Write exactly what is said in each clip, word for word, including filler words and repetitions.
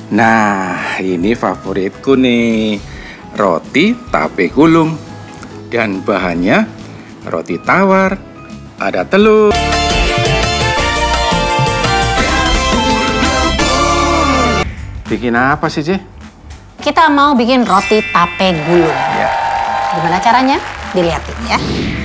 Nah, ini favoritku nih, roti tape gulung. Dan bahannya roti tawar, ada telur. Bikin apa sih, Ce? Kita mau bikin roti tape gulung. Ya. Gimana caranya? Dilihatin ya.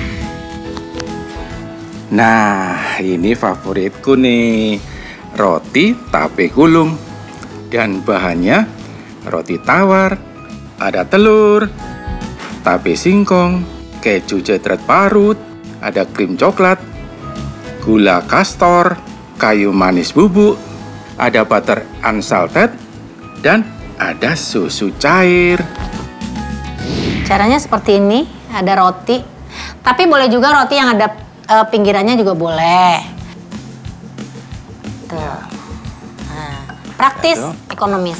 Nah, ini favoritku nih, roti tape gulung. Dan bahannya roti tawar, ada telur, tape singkong, keju cetret parut, ada krim coklat, gula kastor, kayu manis bubuk, ada butter unsalted, dan ada susu cair. Caranya seperti ini, ada roti. Tapi boleh juga roti yang ada uh, pinggirannya juga boleh. Tuh. Nah, praktis, Itu. ekonomis.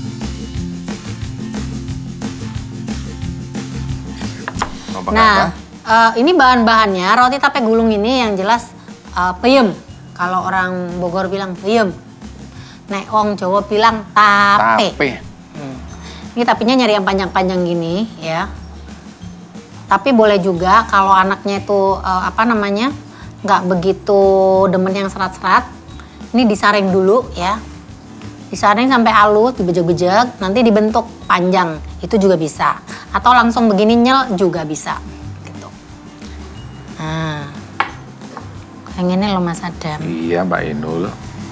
Nah, uh, ini bahan-bahannya roti tape gulung ini yang jelas uh, peyem. Kalau orang Bogor bilang peyem. Nek wong Jawa bilang tape. Tape. Hmm. Ini tapenya nyari yang panjang-panjang gini ya. Tapi boleh juga kalau anaknya itu uh, apa namanya nggak begitu demen yang serat-serat. Ini disaring dulu ya. Disaring sampai halus, dibejek-bejek, nanti dibentuk panjang. Itu juga bisa. Atau langsung begini nyel juga bisa. Gitu. Nah, yang ini loh Mas Adam. Iya Mbak Inul.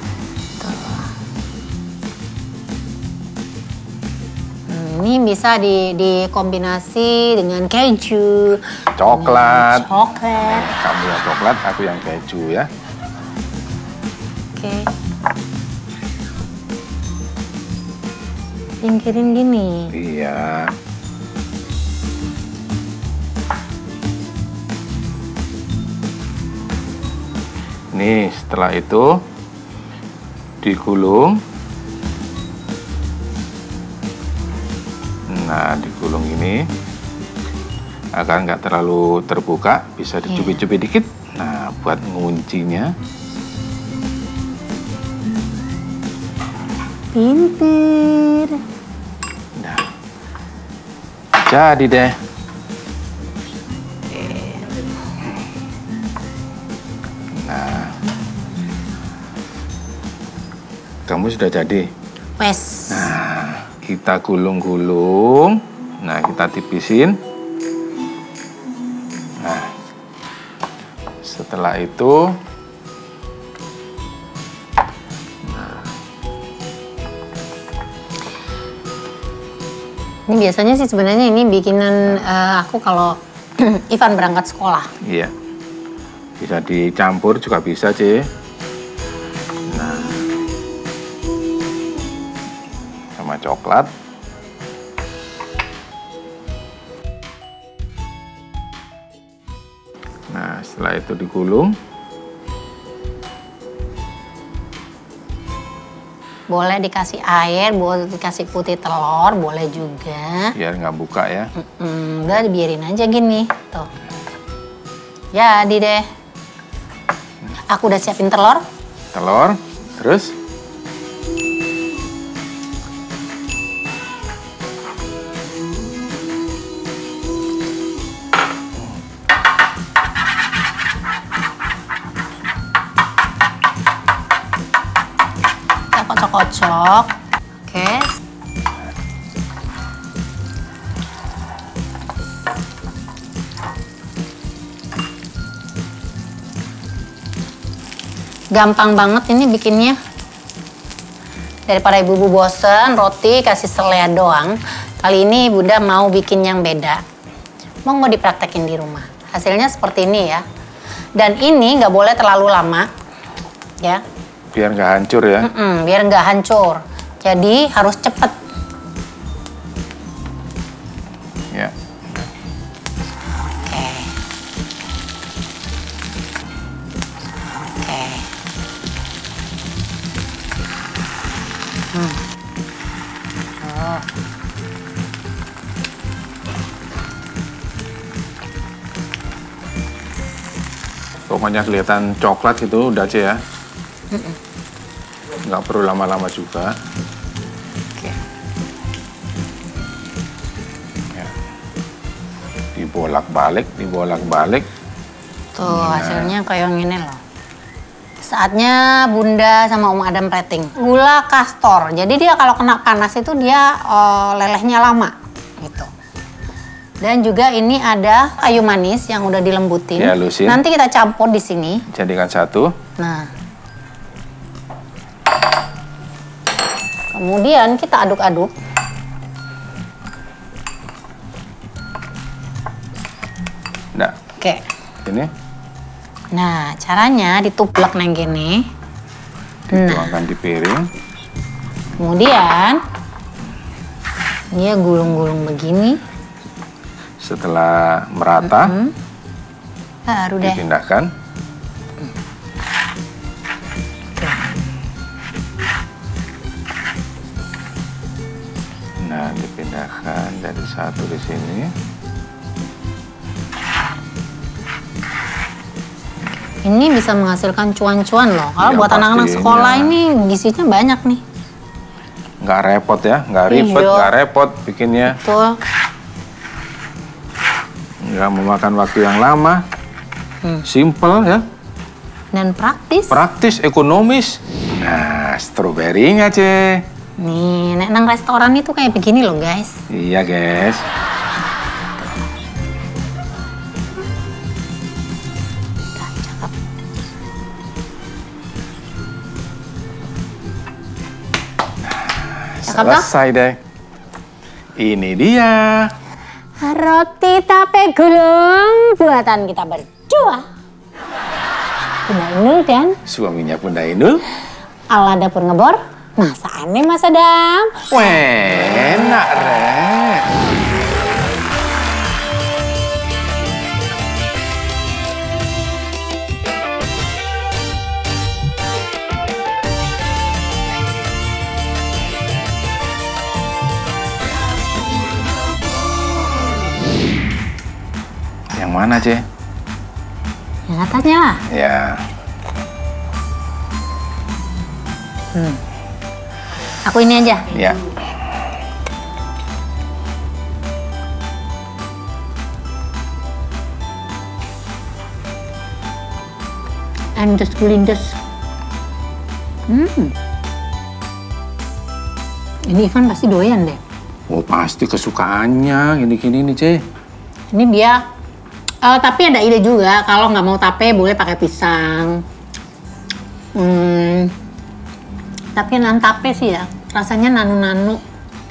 Hmm, ini bisa di, dikombinasi dengan keju, Coklat. dengan coklat. Kamu yang coklat, aku yang keju ya. Oke. Pinggirin gini. Iya. Nih, setelah itu digulung. Nah, digulung ini agar nggak terlalu terbuka, bisa dicubit-cubit dikit. Nah, buat nguncinya. Pinter. Nah, jadi deh. Nah, kamu sudah jadi. Wes. Nah, kita gulung-gulung. Nah, kita tipisin. Nah, setelah itu, ini biasanya sih sebenarnya ini bikinan uh, aku kalau Ivan berangkat sekolah. iya, bisa dicampur juga bisa, Ce. Nah, sama coklat. Nah, setelah itu digulung. Boleh dikasih air, boleh dikasih putih telur, boleh juga. Biar nggak buka ya. Mm-mm, udah dibiarin aja gini, tuh. Jadi deh. Aku udah siapin telur. Telur, terus? Kocok-kocok. Oke. Gampang banget ini bikinnya. Daripada ibu-ibu bosen roti kasih selea doang, kali ini Bunda mau bikin yang beda. Mau nggak dipraktekin di rumah. Hasilnya seperti ini ya. Dan ini nggak boleh terlalu lama, ya. Biar nggak hancur ya. Mm-mm, biar nggak hancur. Jadi harus cepet. Ya. Oke. Oke. Hmm. Oh. Pokoknya kelihatan coklat gitu udah aja ya. Mm-mm. Nggak perlu lama-lama juga. Oke. Ya. Dibolak-balik, dibolak-balik. Tuh Nah. hasilnya kayak yang ini loh. Saatnya Bunda sama Om Adam plating. Gula kastor. Jadi dia kalau kena panas itu dia uh, lelehnya lama gitu. Dan juga ini ada kayu manis yang udah dilembutin. Dihalusin. Nanti kita campur di sini. Jadikan satu. Nah. Kemudian kita aduk-aduk. Nah, Oke. ini Nah, caranya dituplek neng gini. dituangkan di piring. Kemudian dia gulung-gulung begini. Setelah merata, Hmm. Baru deh. dipindahkan. Nah, dipindahkan dari satu di sini. Ini bisa menghasilkan cuan-cuan loh. Kalau Ya, buat anak-anak pastinya. sekolah ini gizinya banyak nih. Nggak repot ya, nggak ribet, Iya. nggak repot bikinnya. Betul. Nggak memakan waktu yang lama. Hmm. Simple ya, Dan praktis. praktis, ekonomis. Nah, stroberinya, Ce. Nih, nek nang restoran itu kayak begini loh guys. Iya, guys. Cakep. Cakep toh? Selesai deh. Ini dia. Roti tape gulung buatan kita berdua. Bunda Inul dan Suaminya Bunda Inul. ala dapur ngebor. Masakannya Mas Adam. Weh, enak, Rek. Yang mana, Ce? Yang atasnya lah. Ya. Hmm. Aku ini aja. Ya. I'm just gulindes. Hmm. Ini Ivan pasti doyan deh. Oh, pasti kesukaannya gini-gini nih, Ce. Ini dia. Eh, tapi ada ide juga kalau nggak mau tape boleh pakai pisang. Hmm. Tapi nan tape sih ya, rasanya nanu-nanu.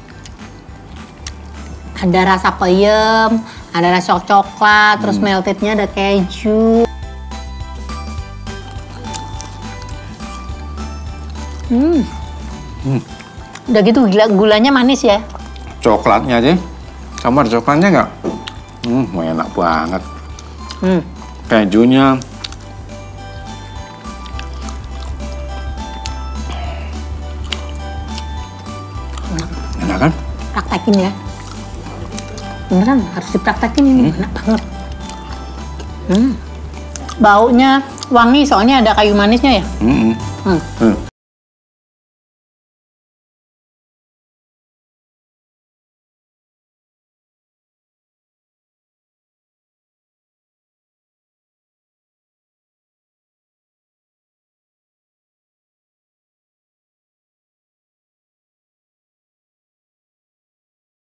Ada rasa peyem, ada rasa coklat, terus meltednya ada keju. Hmm. Hmm. Udah gitu gila, gulanya manis ya. Coklatnya, Ce. Kamu ada coklatnya nggak? Hmm, enak banget. Hmm. Kejunya. Enak kan? Praktekin ya. Beneran harus dipraktekin ini, enak banget. Hmm. Baunya wangi soalnya ada kayu manisnya ya. Hmm. Hmm. Hmm.